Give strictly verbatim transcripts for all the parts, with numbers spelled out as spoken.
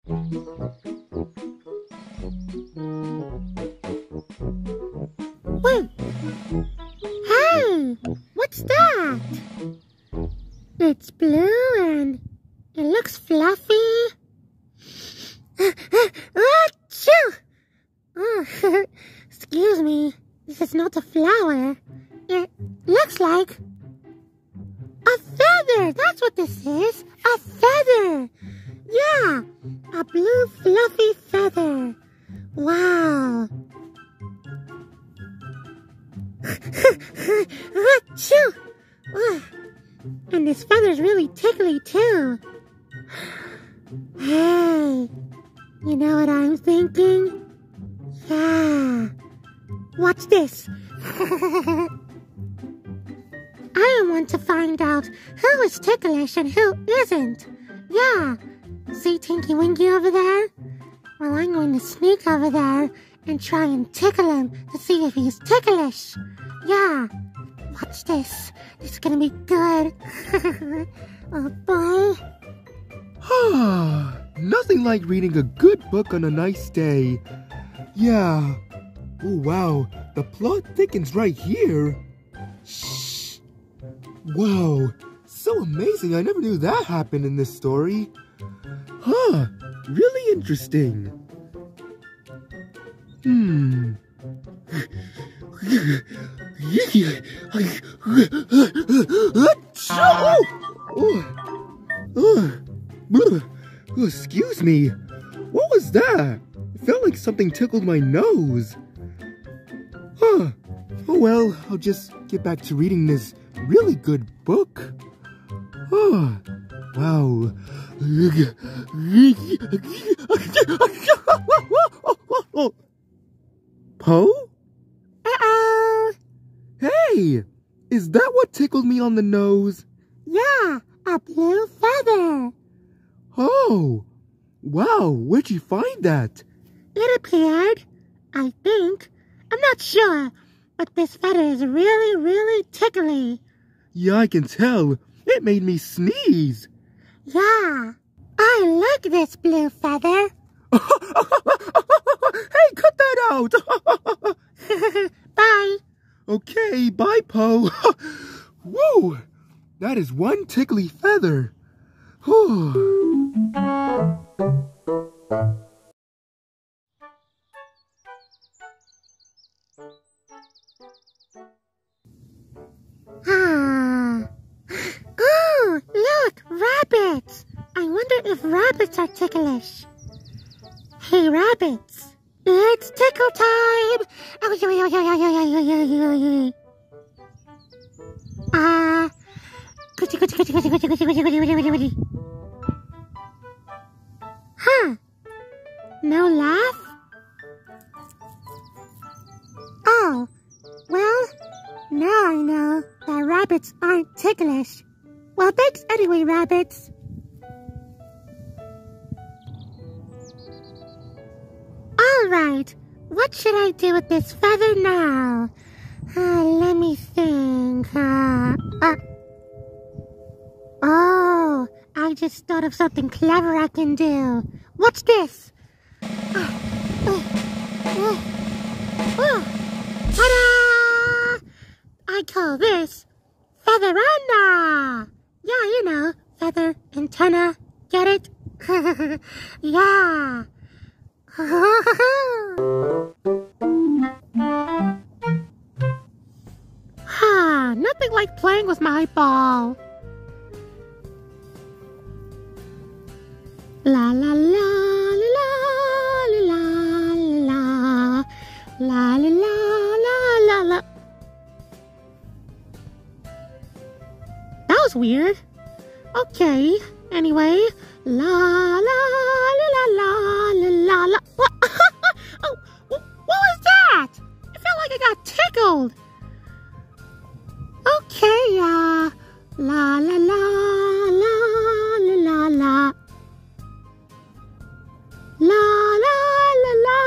Wait! Hey! What's that? It's blue and it looks fluffy. Achoo! Oh, excuse me. This is not a flower. It looks like a feather. That's what this is. A feather. Yeah, a blue fluffy feather. Wow. Achoo! Oh, and this feather's really tickly too. Hey, you know what I'm thinking? Yeah. Watch this. I want to find out who is ticklish and who isn't. Yeah. See Tinky Winky over there? Well, I'm going to sneak over there and try and tickle him to see if he's ticklish. Yeah. Watch this. This is going to be good. Oh, boy. Ah, nothing like reading a good book on a nice day. Yeah. Oh, wow. The plot thickens right here. Shh. Wow. So amazing. I never knew that happened in this story. Huh. Really interesting. Hmm. Oh, excuse me. What was that? It felt like something tickled my nose. Huh. Oh well, I'll just get back to reading this really good book. Oh, wow. Poe? Uh-oh. Hey, is that what tickled me on the nose? Yeah, a blue feather. Oh, wow, where'd you find that? It appeared, I think. I'm not sure, but this feather is really, really tickly. Yeah, I can tell. It made me sneeze. Yeah, I like this blue feather. Hey, cut that out. Bye. Okay, bye, Poe. Whoa, that is one tickly feather. Ah. Oh, look, rabbits. I wonder if rabbits are ticklish. Hey, rabbits. It's tickle time. Ah. Huh. No laugh? Oh, well, now I know that rabbits aren't ticklish. Well, thanks anyway, rabbits. All right, what should I do with this feather now? Uh, let me think. Uh, uh, oh, I just thought of something clever I can do. What's this? Uh, uh, uh, uh, ta-da! I call this feather-anna. Yeah, you know, feather, antenna, get it? Yeah. Ha, nothing like playing with my ball. La la la la la la la la la la la la la. That was weird. Okay, anyway. La la la la la la la la. What? Oh, what was that? It felt like I got tickled. Okay, uh, la la la la la la la. La la la la.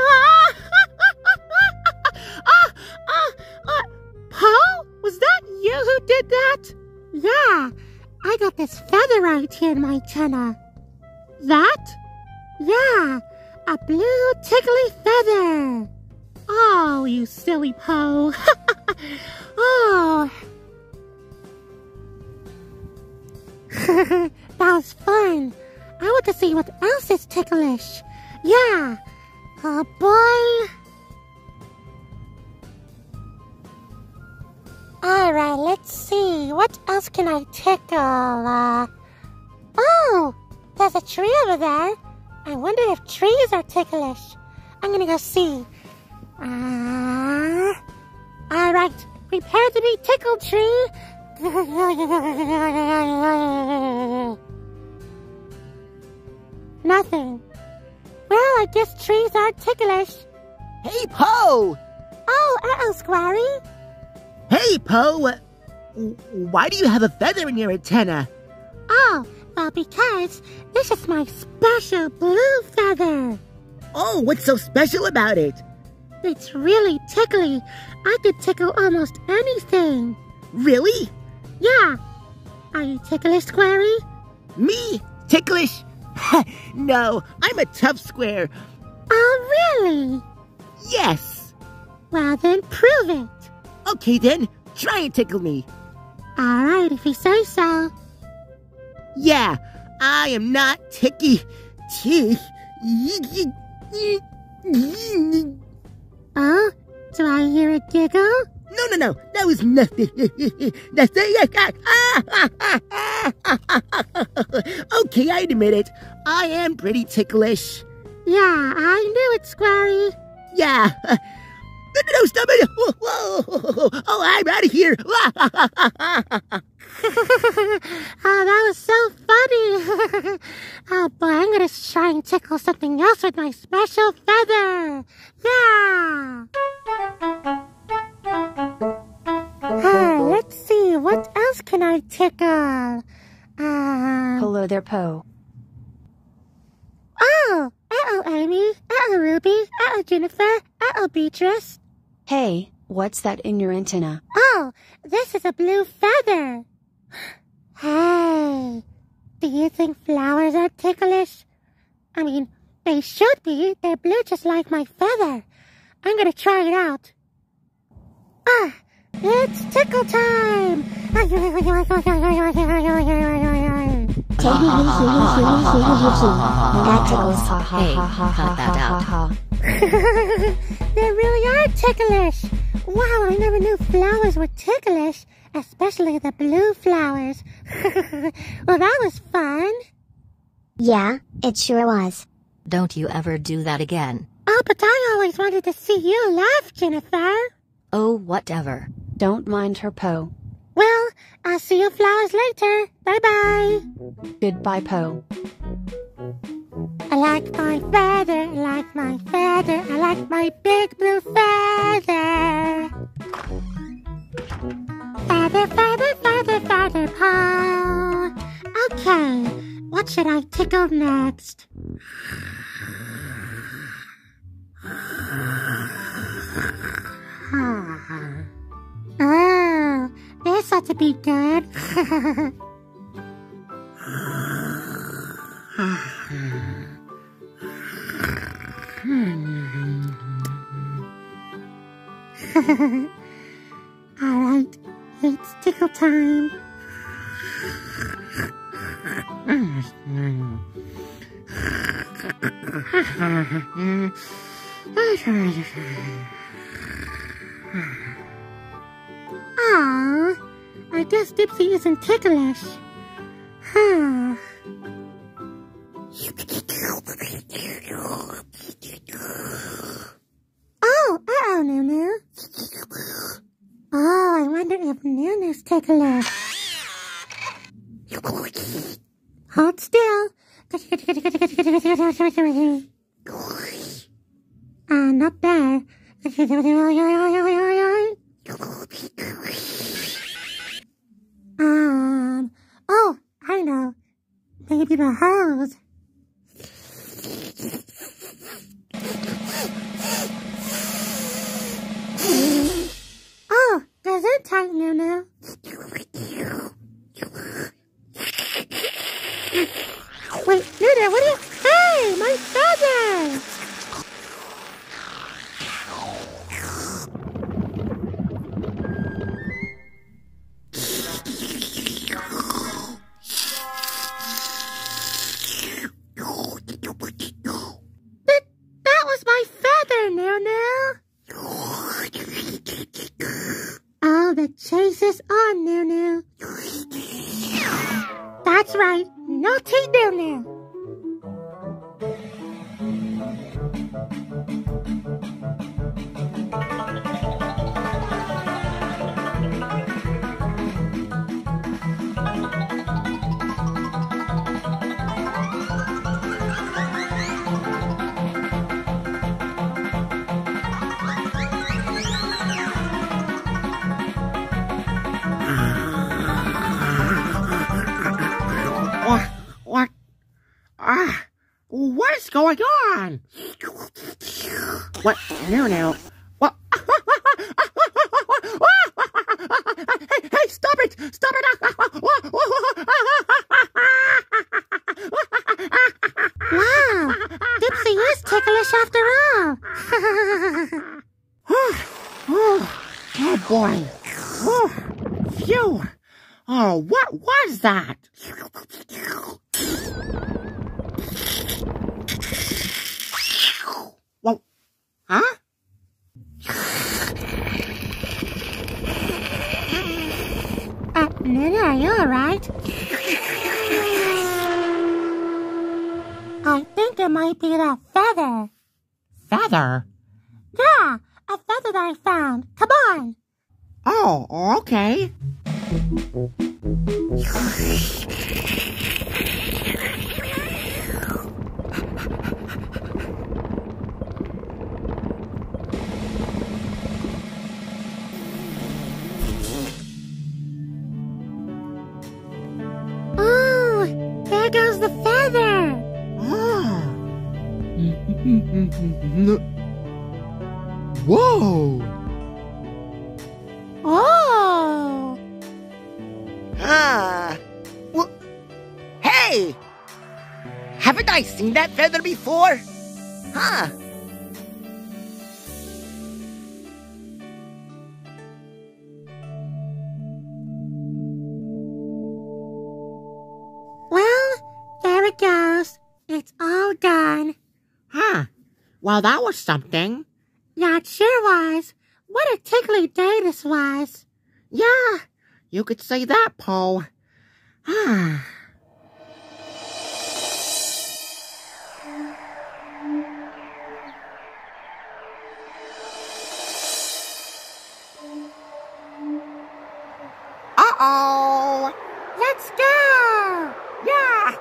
uh, uh, uh, Paul? Was that you who did that? Yeah, I got this feather right here in my antenna. That? Yeah, a blue tickly feather. Oh, you silly Po. Oh. That was fun. I want to see what else is ticklish. Yeah. Oh, boy. Alright, let's see. What else can I tickle? Uh, oh, there's a tree over there. I wonder if trees are ticklish. I'm gonna go see. Uh, Alright, prepare to be tickled, tree. Nothing. Well, I guess trees are ticklish. Hey, Po! Oh, uh-oh, Squarey. Hey, Po! Uh, why do you have a feather in your antenna? Oh, well, because this is my special blue feather. Oh, what's so special about it? It's really tickly. I could tickle almost anything. Really? Yeah. Are you ticklish, Squarey? Me? Ticklish? No, I'm a tough square. Oh, really? Yes. Well, then prove it. Okay, then. Try and tickle me. All right, if you say so. Yeah, I am not ticky. Oh, do I hear a giggle? No, no, no. That was nothing. Nothing. Okay, I admit it. I am pretty ticklish. Yeah, I knew it, Squarey. Yeah. No, no, stop it. Whoa, whoa. Oh, I'm out of here. Oh, that was so funny. Oh, boy, I'm going to try and tickle something else with my special feather. Yeah. Uh, let's see, what else can I tickle? Uh, Hello there, Po. Oh, uh-oh, Amy. Uh-oh, Ruby. Uh-oh, Jennifer. Uh-oh, Beatrice. Hey, what's that in your antenna? Oh, this is a blue feather. Hey, do you think flowers are ticklish? I mean, they should be. They're blue just like my feather. I'm gonna try it out. Ah, it's tickle time! That tickles. Hey, cut that out. They really are ticklish. Wow, I never knew flowers were ticklish, especially the blue flowers. Well, that was fun. Yeah, it sure was. Don't you ever do that again. Oh, but I always wanted to see you laugh, Jennifer. Oh, whatever. Don't mind her, Po. Well, I'll see you flowers later. Bye-bye. Goodbye, Po. I like my feather, I like my feather, I like my big blue feather. Feather, feather, feather, feather, Po. Okay, what should I tickle next? Oh, this ought to be good. All right, it's tickle time. Aw, I guess Dipsy isn't ticklish. Huh. Oh, uh-oh, Nunu. Oh, I wonder if Nunu's ticklish. Hold still. Uh, not there. Um, oh, I know. Maybe the hose. Oh, does it tight, Nunu? Wait, Nunu, what are you... Hey, my on, Nunu. That's right. Naughty Nunu. What? What? Ah, what is going on? What? No, no. What? Hey, hey, stop it! Stop it! Wow, Dipsy is ticklish after all. oh, oh boy. Oh, phew. Oh, what was that? Well, huh? Uh, Nunu, are you alright? I think it might be that feather. Feather? Yeah, a feather that I found. Come on. Oh, okay. Oh, there goes the feather. Oh. Whoa! Oh. Ah. Well, hey! Haven't I seen that feather before? Huh? Well, there it goes. It's all gone. Huh. Well, that was something. Yeah, it sure was. What a tickly day this was. Yeah, you could say that, Poe. Ah. Uh-oh! Let's go. Yeah!